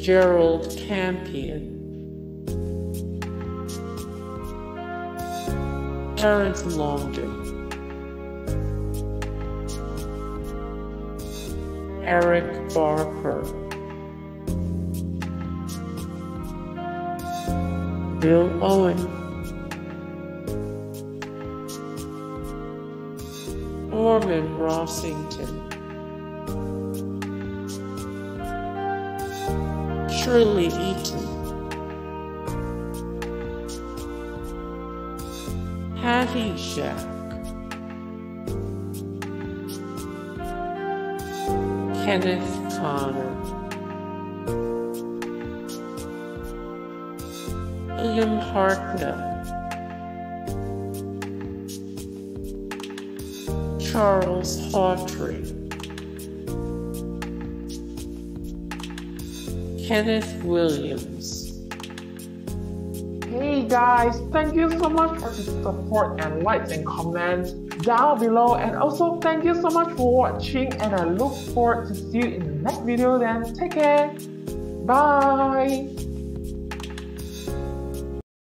Gerald Campion, Terrence Longden, Eric Barker, Bill Owen, Norman Rossington, Shirley Eaton, Hattie Shack, Kenneth Connor, William Hartnell, Charles Hawtrey, Kenneth Williams. Hey guys, thank you so much for the support and likes and comments down below, and also thank you so much for watching, and I look forward to see you in the next video. Then take care, bye.